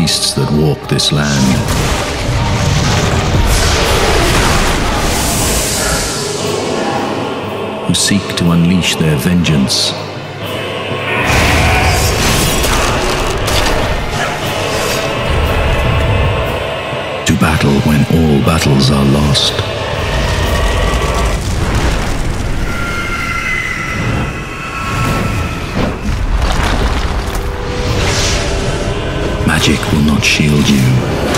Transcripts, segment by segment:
beasts that walk this land. Who seek to unleash their vengeance. To battle when all battles are lost. Magic will not shield you.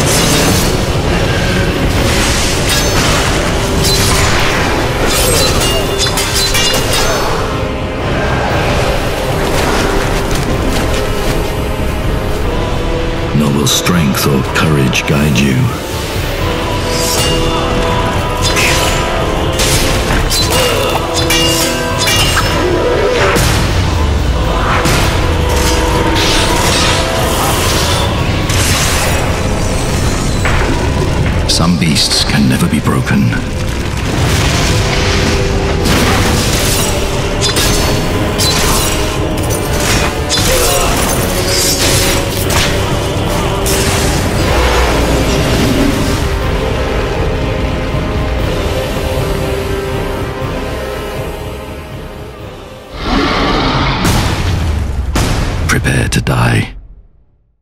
Nor will strength or courage guide you. Some beasts can never be broken.